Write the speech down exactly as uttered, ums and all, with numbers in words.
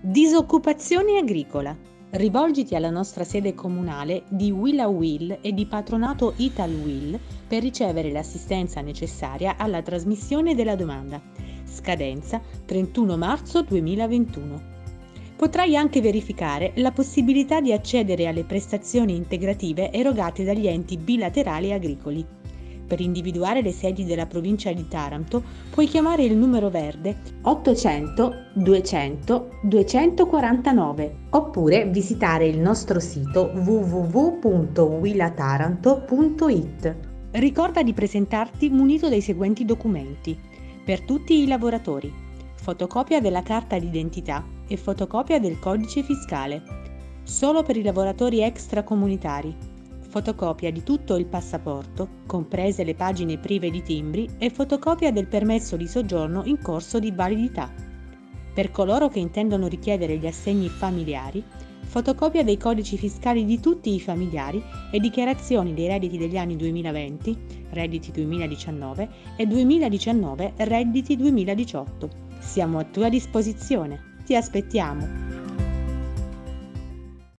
Disoccupazione agricola. Rivolgiti alla nostra sede comunale di Will a Will e di patronato Ital Will per ricevere l'assistenza necessaria alla trasmissione della domanda. Scadenza trentuno marzo duemilaventuno. Potrai anche verificare la possibilità di accedere alle prestazioni integrative erogate dagli enti bilaterali agricoli. Per individuare le sedi della provincia di Taranto puoi chiamare il numero verde ottocento duecento duecentoquarantanove oppure visitare il nostro sito w w w punto willataranto punto i t. Ricorda di presentarti munito dei seguenti documenti. Per tutti i lavoratori: fotocopia della carta d'identità e fotocopia del codice fiscale. Solo per i lavoratori extracomunitari: fotocopia di tutto il passaporto, comprese le pagine prive di timbri, e fotocopia del permesso di soggiorno in corso di validità. Per coloro che intendono richiedere gli assegni familiari, fotocopia dei codici fiscali di tutti i familiari e dichiarazioni dei redditi degli anni duemilaventi, redditi duemiladiciannove e duemiladiciannove, redditi duemiladiciotto. Siamo a tua disposizione. Ti aspettiamo!